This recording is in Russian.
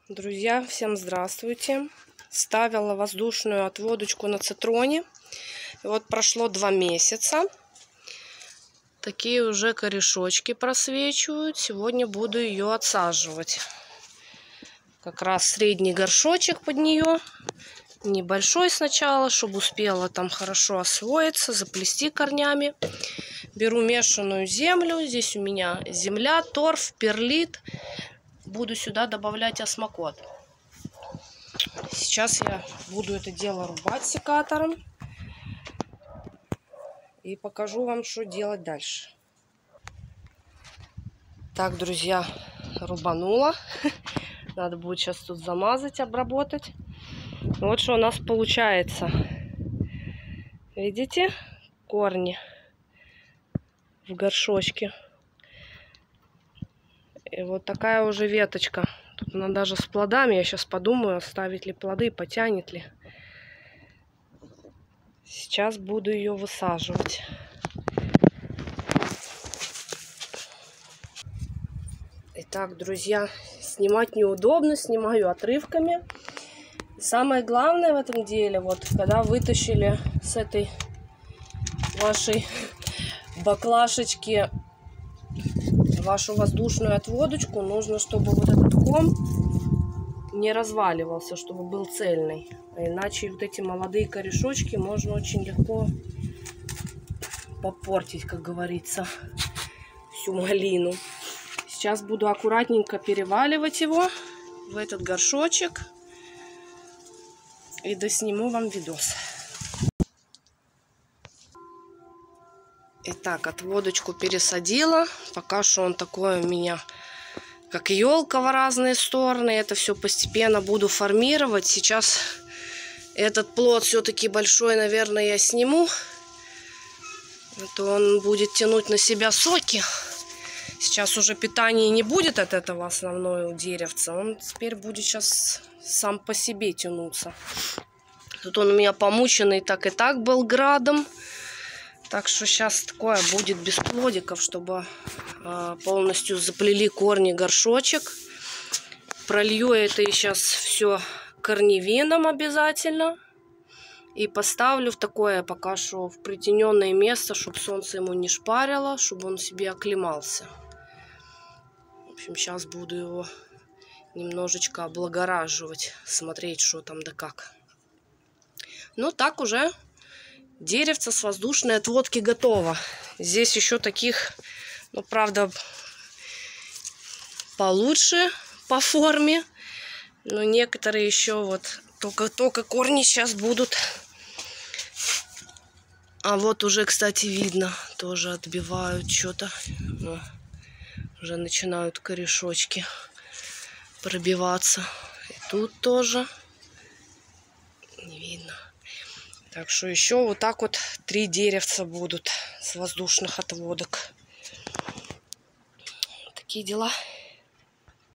Друзья, всем здравствуйте. Ставила воздушную отводочку на цитроне. И вот прошло 2 месяца. Такие уже корешочки просвечивают. Сегодня буду ее отсаживать. Как раз средний горшочек под нее. Небольшой сначала, чтобы успела там хорошо освоиться, заплести корнями. Беру мешанную землю. Здесь у меня земля, торф, перлит. Буду сюда добавлять осмокот. Сейчас я буду это дело рубать секатором. И покажу вам, что делать дальше. Так, друзья, рубанула. Надо будет сейчас тут замазать, обработать. Вот что у нас получается. Видите? Корни в горшочке. И вот такая уже веточка. Тут она даже с плодами. Я сейчас подумаю, оставить ли плоды, потянет ли. Сейчас буду ее высаживать. Итак, друзья, снимать неудобно, снимаю отрывками. Самое главное в этом деле, вот когда вытащили с этой вашей баклашечки вашу воздушную отводочку, нужно, чтобы вот этот ком не разваливался, чтобы был цельный. А иначе вот эти молодые корешочки можно очень легко попортить, как говорится, всю малину. Сейчас буду аккуратненько переваливать его в этот горшочек и досниму вам видос. Итак, отводочку пересадила. Пока что он такой у меня, как елка, в разные стороны. Это все постепенно буду формировать. Сейчас этот плод все-таки большой, наверное, я сниму. А то он будет тянуть на себя соки. Сейчас уже питания не будет от этого основного деревца. Он теперь будет сейчас сам по себе тянуться. Тут он у меня помученный так и так был градом. Так что сейчас такое будет без плодиков, чтобы полностью заплели корни горшочек. Пролью это сейчас все корневином обязательно. И поставлю в такое пока что в притененное место, чтобы солнце ему не шпарило, чтобы он себе оклемался. В общем, сейчас буду его немножечко облагораживать, смотреть, что там да как. Ну, так уже деревце с воздушной отводки готово. Здесь еще таких, ну, правда, получше по форме. Но некоторые еще вот только корни сейчас будут. А вот уже, кстати, видно, тоже отбивают что-то. Ну, уже начинают корешочки пробиваться. И тут тоже не видно. Так что еще вот так вот 3 деревца будут с воздушных отводок. Такие дела.